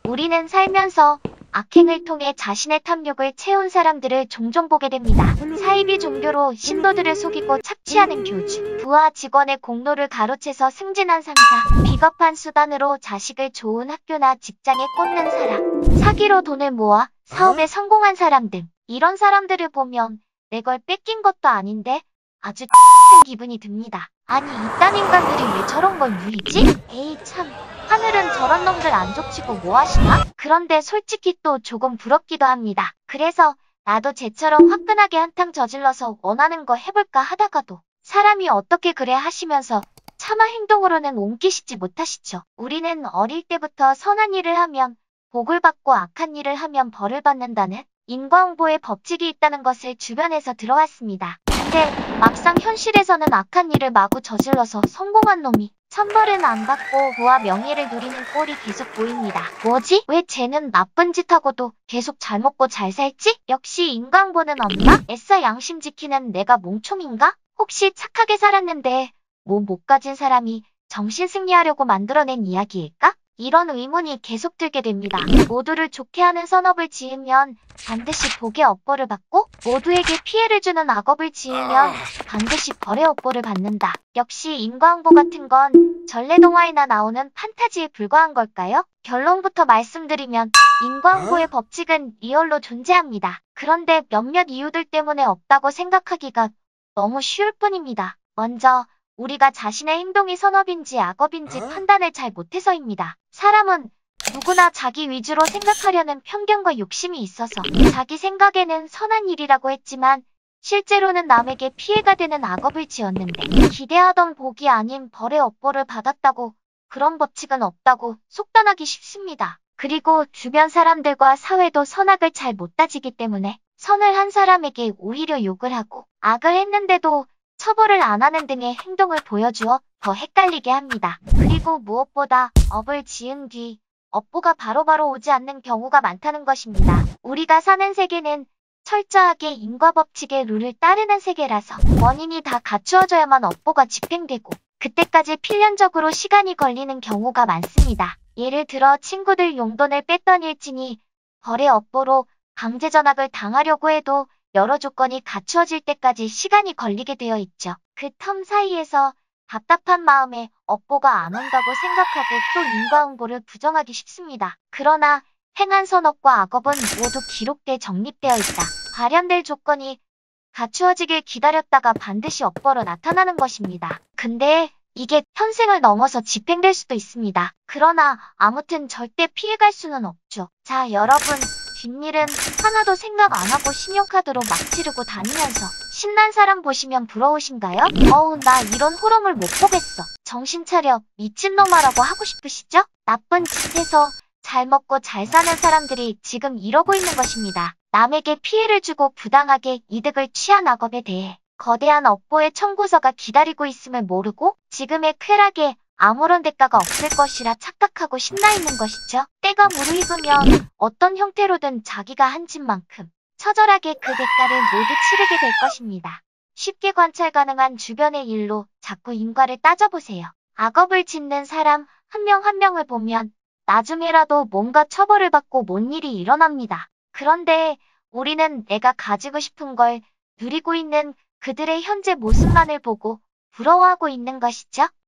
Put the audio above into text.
우리는 살면서 악행을 통해 자신의 탐욕을 채운 사람들을 종종 보게 됩니다. 사이비 종교로 신도들을 속이고 착취하는 교주, 부하 직원의 공로를 가로채서 승진한 상사, 비겁한 수단으로 자식을 좋은 학교나 직장에 꽂는 사람, 사기로 돈을 모아 사업에 성공한 사람 등 이런 사람들을 보면 내 걸 뺏긴 것도 아닌데 아주 같은 기분이 듭니다. 아니 이딴 인간들이 왜 저런 걸 누리지? 에이 참, 하늘은 저런 놈들 안 족치고 뭐 하시나? 그런데 솔직히 또 조금 부럽기도 합니다. 그래서 나도 쟤처럼 화끈하게 한탕 저질러서 원하는 거 해볼까 하다가도 사람이 어떻게 그래 하시면서 차마 행동으로는 옮기시지 못하시죠. 우리는 어릴 때부터 선한 일을 하면 복을 받고 악한 일을 하면 벌을 받는다는 인과응보의 법칙이 있다는 것을 주변에서 들어왔습니다. 근데 막상 현실에서는 악한 일을 마구 저질러서 성공한 놈이 천벌은 안 받고 부와 명예를 누리는 꼴이 계속 보입니다. 뭐지? 왜 쟤는 나쁜 짓 하고도 계속 잘 먹고 잘 살지? 역시 인과응보는 없나? 애써 양심 지키는 내가 몽총인가? 혹시 착하게 살았는데 뭐 못 가진 사람이 정신 승리하려고 만들어낸 이야기일까? 이런 의문이 계속 들게 됩니다. 모두를 좋게 하는 선업을 지으면 반드시 복의 업보를 받고 모두에게 피해를 주는 악업을 지으면 반드시 벌의 업보를 받는다. 역시 인과응보 같은 건 전래동화에나 나오는 판타지에 불과한 걸까요? 결론부터 말씀드리면 인과응보의 법칙은 리얼로 존재합니다. 그런데 몇몇 이유들 때문에 없다고 생각하기가 너무 쉬울 뿐입니다. 먼저 우리가 자신의 행동이 선업인지 악업인지 판단을 잘 못해서입니다. 사람은 누구나 자기 위주로 생각하려는 편견과 욕심이 있어서 자기 생각에는 선한 일이라고 했지만 실제로는 남에게 피해가 되는 악업을 지었는데 기대하던 복이 아닌 벌의 업보를 받았다고 그런 법칙은 없다고 속단하기 쉽습니다. 그리고 주변 사람들과 사회도 선악을 잘 못 따지기 때문에 선을 한 사람에게 오히려 욕을 하고 악을 했는데도 처벌을 안 하는 등의 행동을 보여주어 더 헷갈리게 합니다. 그리고 무엇보다 업을 지은 뒤 업보가 바로바로 오지 않는 경우가 많다는 것입니다. 우리가 사는 세계는 철저하게 인과법칙의 룰을 따르는 세계라서 원인이 다 갖추어져야만 업보가 집행되고 그때까지 필연적으로 시간이 걸리는 경우가 많습니다. 예를 들어 친구들 용돈을 뺐던 일진이 벌의 업보로 강제전학을 당하려고 해도 여러 조건이 갖추어질 때까지 시간이 걸리게 되어 있죠. 그 텀 사이에서 답답한 마음에 업보가 안 온다고 생각하고 또 인과응보를 부정하기 쉽습니다. 그러나 행한 선업과 악업은 모두 기록돼 정립되어 있다. 발현될 조건이 갖추어지길 기다렸다가 반드시 업보로 나타나는 것입니다. 근데 이게 현생을 넘어서 집행될 수도 있습니다. 그러나 아무튼 절대 피해갈 수는 없죠. 자, 여러분. 뒷일은 하나도 생각 안 하고 신용카드로 막 지르고 다니면서 신난 사람 보시면 부러우신가요? 어우 나 이런 호러물 못 보겠어. 정신 차려 미친놈아라고 하고 싶으시죠? 나쁜 짓 해서 잘 먹고 잘 사는 사람들이 지금 이러고 있는 것입니다. 남에게 피해를 주고 부당하게 이득을 취한 악업에 대해 거대한 업보의 청구서가 기다리고 있음을 모르고 지금의 쾌락에 아무런 대가가 없을 것이라 착각하고 신나 있는 것이죠. 때가 무르익으면 어떤 형태로든 자기가 한 짓만큼 처절하게 그 대가를 모두 치르게 될 것입니다. 쉽게 관찰 가능한 주변의 일로 자꾸 인과를 따져보세요. 악업을 짓는 사람 한 명 한 명을 보면 나중에라도 뭔가 처벌을 받고 뭔 일이 일어납니다. 그런데 우리는 내가 가지고 싶은 걸 누리고 있는 그들의 현재 모습만을 보고 부러워하고 있는 것이죠.